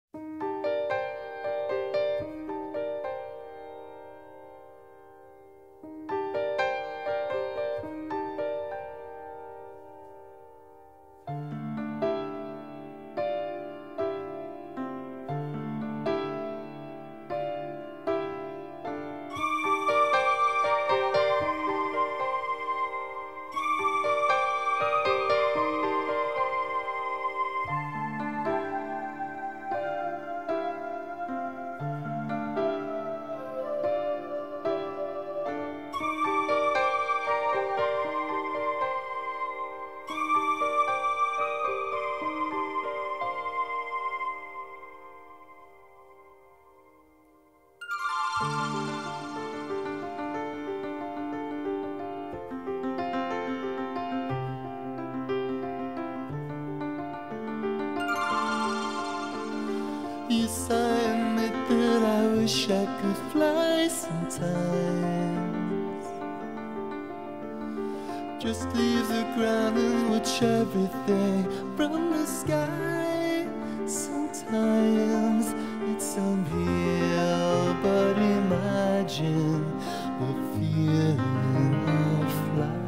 Yes, I admit that I wish I could fly sometimes. Just leave the ground and watch everything from the sky. Sometimes it's unreal, but imagine the feeling of flying.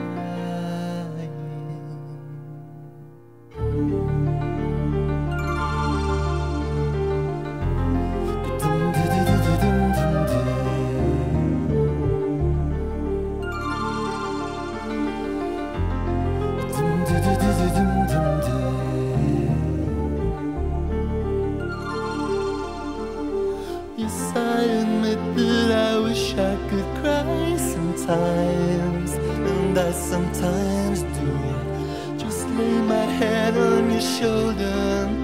Yes, I admit that I wish I could cry sometimes, and I sometimes do. Just lay my head on your shoulder.